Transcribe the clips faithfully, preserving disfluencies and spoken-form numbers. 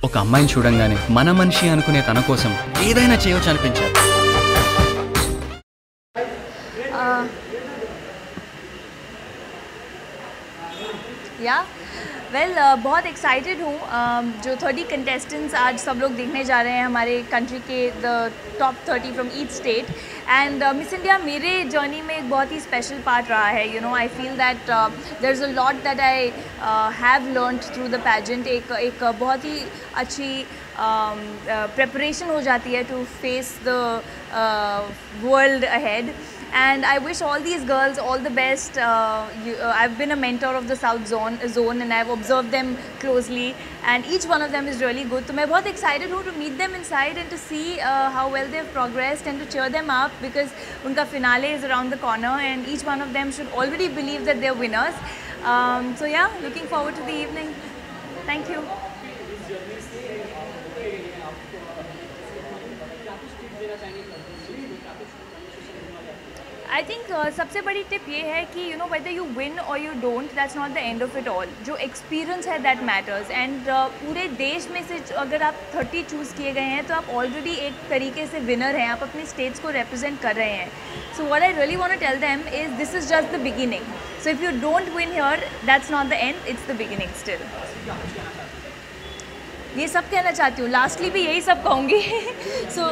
ఒక అమ్మాయిని చూడంగానే మన మనిషి అనుకునే తన కోసం ఏదైనా చేయొచ్చు అనిపించారు. या वेल well, uh, बहुत एक्साइटेड हूँ. uh, जो थर्टी कंटेस्टेंट्स आज सब लोग देखने जा रहे हैं हमारे कंट्री के the top thirty from each state. And Miss India मेरे जर्नी में एक बहुत ही स्पेशल पार्ट रहा है. You know I feel that there is a lot that I have learned through the pageant. एक एक बहुत ही अच्छी प्रिपरेशन um, uh, हो जाती है to face the world ahead. And I wish all these girls all the best. Uh, you, uh, I've been a mentor of the South Zone, zone and I've observed them closely and each one of them is really good. So I'm very excited to meet them inside and to see uh, how well they've progressed and to cheer them up because unka finale is around the corner and each one of them should already believe that they're winners. Um, so yeah, looking forward to the evening. Thank you. I think uh, सबसे बड़ी tip ये है कि you know whether you win और you don't that's not the end of it all. जो experience है that matters. And पूरे देश में से अगर आप थर्टी चूज़ किए गए हैं तो आप ऑलरेडी एक तरीके से विनर हैं. आप अपने स्टेट्स को रिप्रेजेंट कर रहे हैं. So what I really want to tell them is this is just the beginning. So if you don't win here that's not the end, it's the beginning still. ये सब कहना चाहती हूँ. लास्टली भी यही सब कहूँगी. सो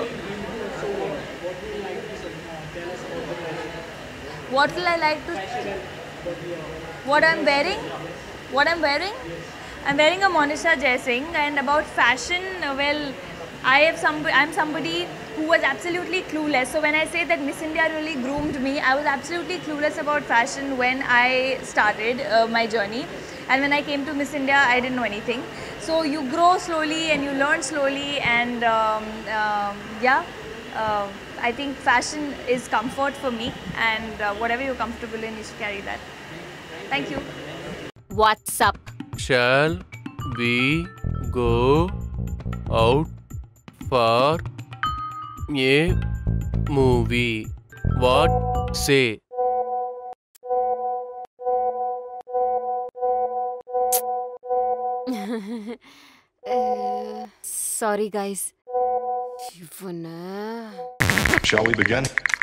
what will I like to what I'm wearing what I'm wearing I'm wearing a Monisha Jaising. And about fashion, well, I have some I'm somebody who was absolutely clueless. So when I say that Miss India really groomed me, I was absolutely clueless about fashion when I started uh, my journey. And when I came to Miss India, I didn't know anything. So you grow slowly and you learn slowly and um, um, yeah uh, I think fashion is comfort for me and uh, whatever you're comfortable in, you should carry that. Thank you. What's up? Shall we go out for a movie? What say? uh, sorry guys. Shall we begin?